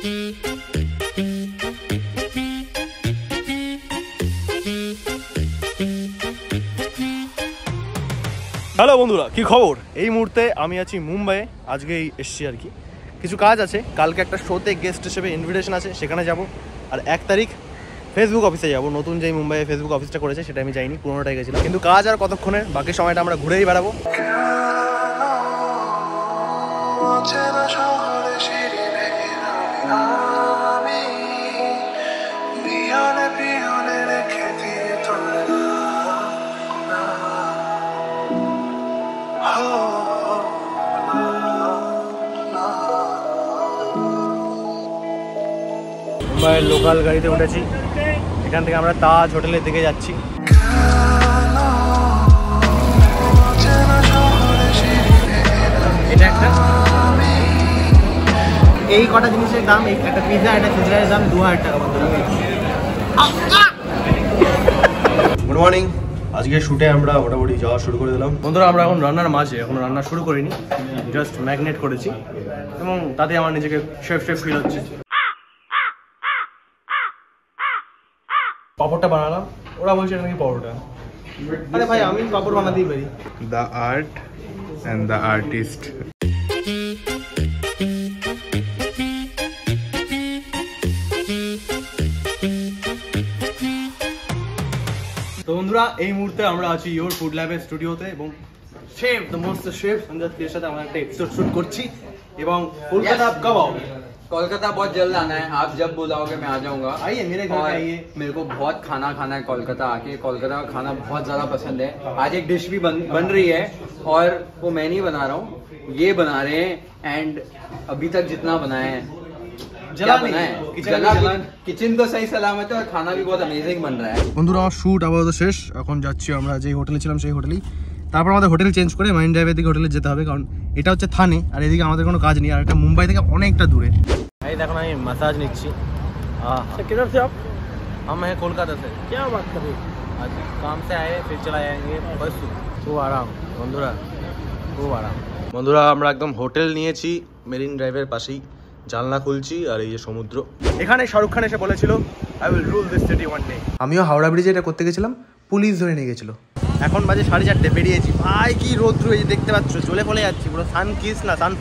Hello বন্ধুরা, কি খবর? এই মুহূর্তে আমি আছি মুম্বাইয়ে। আজকেই এসছি আর কি, কিছু কাজ আছে। কালকে একটা শোতে গেস্ট হিসেবে ইনভিটেশন আছে, সেখানে যাব। আর 1 তারিখ ফেসবুক অফিসে যাব। নতুন যেই মুম্বাইয়ে ফেসবুক অফিসটা করেছে সেটা আমি যাইনি, পুরোনোটাই গেছিলাম। কিন্তু কাজ আর কতক্ষণের, বাকি সময়টা আমরা ঘুরেই বেড়াবো। মুম্বাইয়ের লোকাল গাড়িতে উঠেছি, এখান থেকে আমরা তাজ হোটেলের দিকে যাচ্ছি। এটা একটা, এই কটা জিনিসের দাম, একটা পিৎজা, একটা সিজারের দাম 2000 টাকা। Good morning. আজকে শুটে আমরা মোটামুটি যাওয়া শুরু করে দিলাম। বন্ধুরা, আমরা এখন রান্নার মাঝে, এখন রান্না শুরু করিনি, জাস্ট ম্যাগনেট করেছি এবং তাতে আমার নিজেকে শেফ ফিল হচ্ছে। পাপড়টা বানালাম, ওরা বলছে এটা নাকি পরোটা। আরে ভাই, আমি পাপড় বানাতেই পারি। The art and the artist. তো বন্ধুরা, এই মুহূর্তে আমরা আছি ইয়োর ফুড ল্যাবের স্টুডিওতে এবং chef, the most chef Sanjay এর সাথে আমরা একটা এপিসোড শুট করছি। এবং কলকাতা আপ কব आओगे? कोलकाता बहुत जल्द आना है, आप जब बुलाओगे मैं आ जाऊंगा। आइए मेरे घर आइए। मेरे को बहुत खाना खाना है कोलकाता आके। कोलकाता का खाना बहुत ज्यादा पसंद है। आज एक डिश भी बन रही है और वो मैं नहीं बना रहा हूँ, ये बना रहे हैं। एंड अभी तक जितना बनाया है, जला बनाया है, किचन तो सही सलामत है और खाना भी बहुत अमेजिंग बन रहा है। বন্ধুরা, আমার শুট আপাতত শেষ। এখন যাচ্ছি আমরা যেই হোটেলে ছিলাম সেই হোটেলেই। তারপর আমাদের হোটেল চেঞ্জ করে মাইন ড্রাইভের দিকে হোটেলে যেতে হবে, কারণ এটা হচ্ছে থানে আর এদিকে আমাদের কোনো কাজ নেই। আর এটা মুম্বাই থেকে অনেকটা দূরে। এই দেখুন, আমি ম্যাসাজ নিচ্ছি। किधर से आप? हम हैं कोलकाता से। क्या बात कर रहे हो? आज काम से आए, फिर चला जाएंगे बस। খুব আরাম বন্ধুরা, খুব আরাম। বন্ধুরা, আমরা একদম হোটেল নিয়েছি মেরিন ড্রাইভের পাশেই। জানলা খুলছি আর এই যে সমুদ্র। এখানে শাহরুখ খান এসে বলেছিল, I will rule this city one day. আমিও হাওড়া ব্রিজে এটা করতে গেছিলাম, পুলিশ ধরে নিয়ে গেছিল। এখন বাজে 4:30, বেরিয়েছি। ভাই কি রোদ্র, এই যে দেখতে পাচ্ছ, চলে ফলে যাচ্ছি পুরো। সান কিস না, সান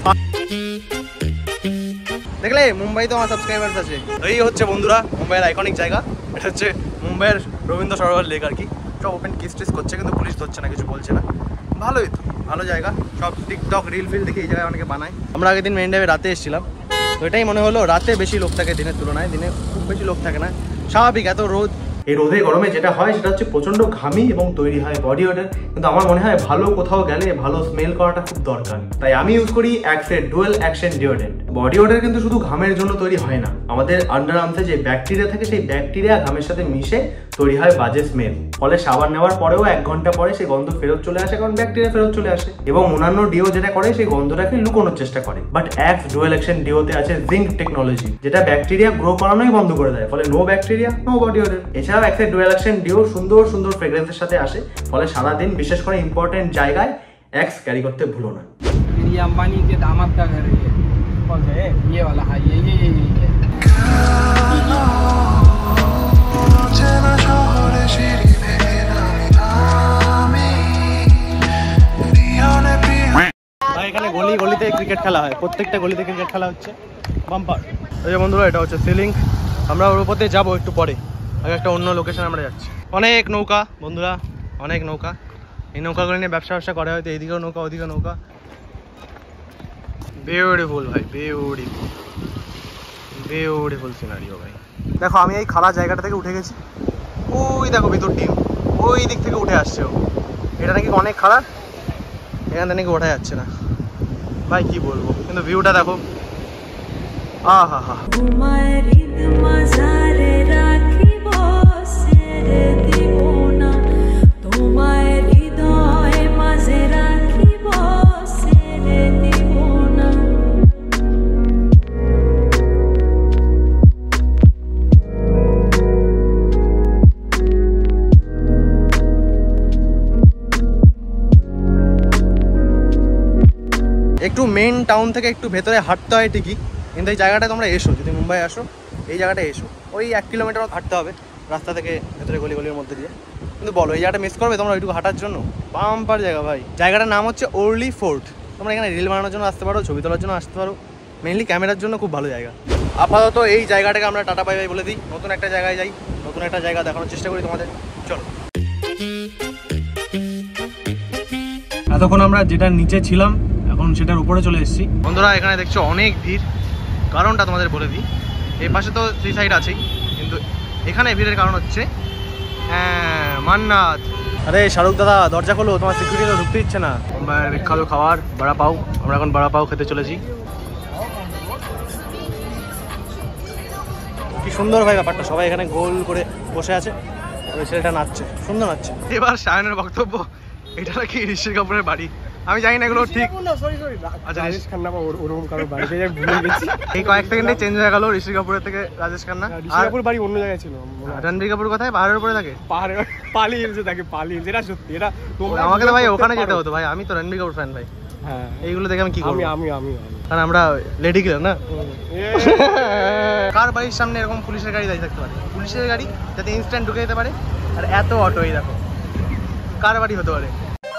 দেখলে মুম্বাই তো আমার সাবস্ক্রাইবার্স আছে। এই হচ্ছে বন্ধুরা মুম্বাইয়ের আইকনিক জায়গা। এটা হচ্ছে মুম্বাইয়ের রবীন্দ্র সরোবর লেক আর কি। সব ওপেন কিস টিস করছে, কিন্তু পুলিশ ধরছে না, কিছু বলছে না। ভালোই তো, ভালো জায়গা। সব টিকটক রিল ফিল দেখে এই জায়গায় অনেকে বানায়। আমরা আগের দিন মেইন ড্রাইভে রাতে এসেছিলাম, তো এটাই মনে হলো রাতে বেশি লোক থাকে দিনের তুলনায়। দিনে খুব বেশি লোক থাকে না, স্বাভাবিক, এত রোদ। এই রোদে গরমে যেটা হয় সেটা হচ্ছে প্রচন্ড ঘামি এবং তৈরি হয় বডি ওডর। কিন্তু আমার মনে হয় ভালো কোথাও গেলে ভালো স্মেল করাটা খুব দরকার, তাই আমি ইউজ করি অ্যাক্সের dual action deodorant. Body odour কিন্তু শুধু ঘামের জন্য তৈরি হয় না, আমাদের আন্ডার আর্মসে যে ব্যাকটেরিয়া থাকে সেই ব্যাকটেরিয়া ঘামের সাথে মিশে তৈরি হয় বাজে স্মেল। ফলে সাবান নেওয়ার পরেও 1 ঘন্টা পরে সেই গন্ধ ফেরত চলে আসে, কারণ ব্যাকটেরিয়া ফেরত চলে আসে। এবং অন্যান্য ডিও যেটা করে সেই গন্ধটাকে লুকোনোর চেষ্টা করে। বাট অ্যাক্স ডুয়েল অ্যাকশন ডিওতে আছে জিঙ্ক টেকনোলজি, যেটা ব্যাকটেরিয়া গ্রো করানোই বন্ধ করে দেয়। ফলে no bacteria, no body odour. এছাড়াও অ্যাক্সের ডুয়েল অ্যাকশন ডিও সুন্দর সুন্দর ফ্রেগ্রেন্সের সাথে আসে। ফলে সারাদিন বিশেষ করে ইম্পর্টেন্ট জায়গায় অ্যাক্স ক্যারি করতে ভুলো না। ये अंबानी के दामाद का घर है। कौन सा है? ये वाला। हाँ, ये এখানে গলি গলিতে ক্রিকেট খেলা হয়, প্রত্যেকটা গলিতে ক্রিকেট খেলা হচ্ছে। বাম্পার। এই যে বন্ধুরা, এটা হচ্ছে সিলিং। আমরা ওর উপর দিয়ে যাবো একটু পরে। আগে একটা অন্য লোকেশনে আমরা যাচ্ছি। অনেক নৌকা বন্ধুরা, অনেক নৌকা। এই নৌকাগুলো নিয়ে ব্যবসা করে, হয়তো এইদিকেও নৌকা, ওদিকেও নৌকা। বিউটিফুল ভাই, বিউটিফুল সিনারিও ভাই। দেখো, আমি এই খালা জায়গাটা থেকে উঠে গেছি। ওই দেখো ভিতর টিম, ওই দিক থেকে উঠে আসছে ও। এটা নাকি অনেক খাড়া, এখান থেকে নাকি ওঠা যাচ্ছে না ভাই, কি বলবো। কিন্তু ভিউটা দেখো, আহা হা। একটু মেন টাউন থেকে একটু ভেতরে হাঁটতে হয় ঠিকই, কিন্তু এই জায়গাটায় তোমরা এসো, যদি মুম্বাই আসো এই জায়গাটায় এসো। ওই 1 কিলোমিটার হাঁটতে হবে রাস্তা থেকে ভেতরে গলির মধ্যে দিয়ে। কিন্তু বলো এই জায়গাটা মিস করবে তোমরা ওইটুকু হাঁটার জন্য? বাম্পার জায়গা ভাই। জায়গাটার নাম হচ্ছে ওর্লি ফোর্ট। তোমরা এখানে রিল বানানোর জন্য আসতে পারো, ছবি তোলার জন্য আসতে পারো, মেনলি ক্যামেরার জন্য খুব ভালো জায়গা। আপাতত এই জায়গাটাকে আমরা টাটা বাই বাই বলে দিই, নতুন একটা জায়গায় যাই, নতুন একটা জায়গা দেখানোর চেষ্টা করি তোমাদের। চলো। এতক্ষণ আমরা যেটার নিচে ছিলাম এখন সেটার উপরে চলে এসেছি। বন্ধুরা এখানে দেখছো অনেক ভিড়, কারণটা তোমাদের বলে দিই। এই পাশে তো 3 সাইড আছেই, কিন্তু এখানে ভিড়ের কারণ হচ্ছে মান্নাত। আরে শাহরুখ দাদা দরজা খোলো, তোমার সিকিউরিটি তো ঢুকতে দিচ্ছে না। মুম্বাইয়ের বিখ্যাত খাবার বড়া পাও, আমরা এখন বড়া পাও খেতে চলেছি। কি সুন্দর ভাই ব্যাপারটা, সবাই এখানে গোল করে বসে আছে, ওই ছেলেটা নাচছে, সুন্দর নাচছে। এবার সায়নের বক্তব্য, এটা নাকি ঋষি কাপুরের বাড়ি। আমি জানি না এগুলো ঠিক। রাজেশ খান্না বা ওরকম কারোর বাড়িতে ভুলে গেছি। এই কয়েক সেকেন্ডে চেঞ্জ হয়ে গেল ঋষি কাপুরের থেকে রাজেশ খান্না। ঋষি কাপুর বাড়ি অন্য জায়গায় ছিল। রণবীর কাপুর কোথায়? পাহাড়ের উপরে থাকে। পাহাড়ে পালিয়ে থাকে, পালিয়ে। যেটা সত্যি, এটা আমাকে তো ভাই ওখানে যেতে হতো ভাই। আমি তো রণবীর কাপুর ফ্যান ভাই। হ্যাঁ, এইগুলো দেখে আমি কি করব? আমি কারণ আমরা লেডি কিলার না। কার বাড়ির সামনে এরকম পুলিশের গাড়ি দাঁড়িয়ে থাকতে পারে? পুলিশের গাড়ি যাতে ইনস্ট্যান্ট ঢুকে যেতে পারে, আর এত অটো। এই দেখো কার বাড়ি হতে পারে?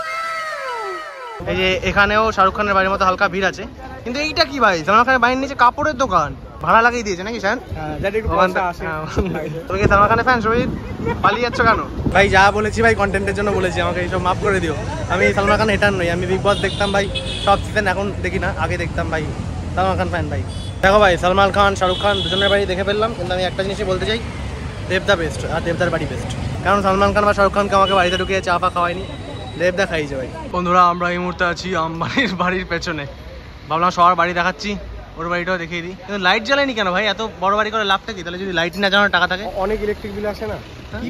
এই যে এখানেও শাহরুখ খানের বাড়ির মতো হালকা ভিড় আছে। কিন্তু এইটা কি ভাই? সালমান খানের বাড়ির নিচে কাপড়ের দোকান ভাড়া লাগিয়ে দিয়েছে নাকি স্যার? তুমি কি সালমান খানের ফ্যান? শহীদ পালিয়ে যাচ্ছ কেন ভাই? যা বলেছি ভাই কন্টেন্টের জন্য বলেছি, আমাকে এইসব মাফ করে দিও। আমি সালমান খান এটার নই, আমি বিগ বস দেখতাম ভাই সব সিজন, এখন দেখি না, আগে দেখতাম ভাই। সালমান খান ফ্যান ভাই। দেখো ভাই সালমান খান শাহরুখ খান দুজনের বাড়ি দেখে ফেললাম, কিন্তু আমি একটা জিনিসই বলতে চাই, দেবদা বেস্ট আর দেবদার বাড়ি বেস্ট। কারণ সালমান খান বা শাহরুখ খানকে আমাকে বাড়িতে ঢুকিয়ে চা ফা খাওয়ায়নি, দেবদা খাইছে ভাই। বন্ধুরা আমরা এই মুহূর্তে আছি আম্বানির বাড়ির পেছনে। ভাবলাম সবার বাড়ি দেখাচ্ছি, ওর বাড়িটাও দেখিয়ে দিই। কিন্তু লাইট জ্বালায়নি কেন ভাই? এত বড় বাড়ি করে লাভটা কি? তাহলে যদি লাইট না জ্বালানোর টাকা থাকে, অনেক ইলেকট্রিক বিল আসে না,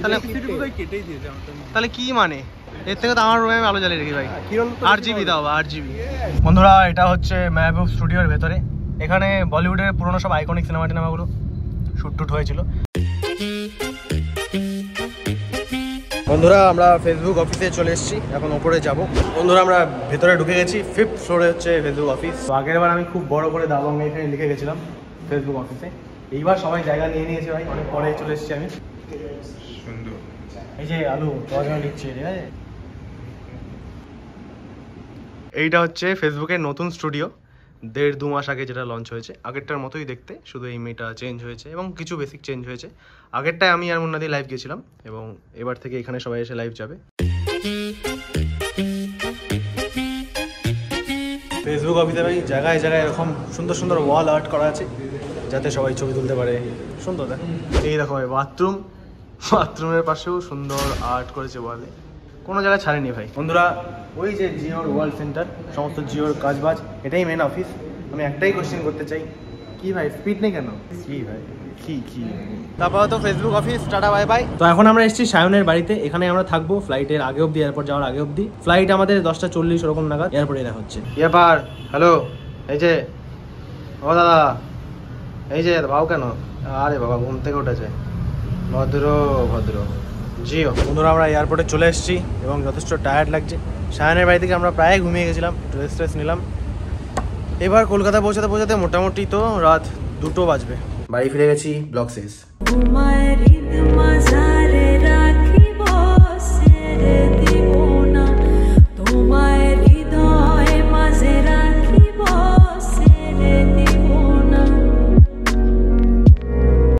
তাহলে কি মানে? এর থেকে তো আমার রুমে আমি আলো জ্বালিয়ে রেখি ভাই। RGB দাও, RGB। বন্ধুরা এটা হচ্ছে মেহবুব স্টুডিওর ভেতরে। এখানে বলিউডের পুরোনো সব আইকনিক সিনেমাগুলো শুট টুট হয়েছিল। বন্ধুরা আমরা ফেসবুক অফিসে চলে এসেছি, এখন ওপরে যাব। বন্ধুরা আমরা ভেতরে ঢুকে গেছি, 5th ফ্লোরে হচ্ছে ফেসবুক অফিস। আগের বার আমি খুব বড় করে দাবাঙ্গে এখানে লিখে গেছিলাম ফেসবুক অফিসে। এইবার সবাই জায়গা নিয়ে নিয়েছে ভাই, অনেক পরে চলে এসেছি আমি। সুন্দর। এই যে আলু তোমার জন্য লিখছি, ঠিক আছে? এইটা হচ্ছে ফেসবুকের নতুন স্টুডিও, 1.5-2 মাস আগে যেটা লঞ্চ হয়েছে। আগেরটার মতোই দেখতে, শুধু এই মেয়েটা চেঞ্জ হয়েছে এবং কিছু বেসিক চেঞ্জ হয়েছে। আগেরটায় আমি আর মুন্নাদি লাইভ গেছিলাম, এবং এবার থেকে এখানে সবাই এসে লাইভ যাবে। ফেসবুক অফিসে ভাই জায়গায় জায়গায় এরকম সুন্দর সুন্দর ওয়াল আর্ট করা আছে, যাতে সবাই ছবি তুলতে পারে। সুন্দর দেখ। এই দেখো ভাই বাথরুমের পাশেও সুন্দর আর্ট করেছে ওয়ালে, কোনো জায়গায় ছাড়েনি ভাই। বন্ধুরা ওই যে জিওর ওয়ার্ল্ড সেন্টার, সমস্ত জিওর কাজবাজ, এটাই মেন অফিস। আমি একটাই কোশ্চেন করতে চাই, কি ভাই স্পিড নেই কেন? কি ভাই কি তারপর তো Facebook office, ta ta bye bye. তো এখন আমরা এসেছি সায়নের বাড়িতে, এখানে আমরা থাকবো ফ্লাইটের আগে অব্দি, এয়ারপোর্ট যাওয়ার আগে অব্দি। ফ্লাইট আমাদের 10:40 ওরকম নাগাদ এয়ারপোর্টে দেখা হচ্ছে। এবার হ্যালো, এই যে ও দাদা, এই যে ভাও কেন? আরে বাবা ঘুম থেকে উঠেছে, ভদ্র জিও। বন্ধুরা আমরা এয়ারপোর্টে চলে এসেছি এবং যথেষ্ট টায়ার্ড লাগছে। সায়নের বাড়ি থেকে আমরা প্রায় ঘুমিয়ে গেছিলাম, রেস্ট নিলাম। এবার কলকাতা পৌঁছাতে মোটামুটি তো রাত 2টো বাজবে। বাড়ি ফিরে গেছি, ব্লগ শেষ।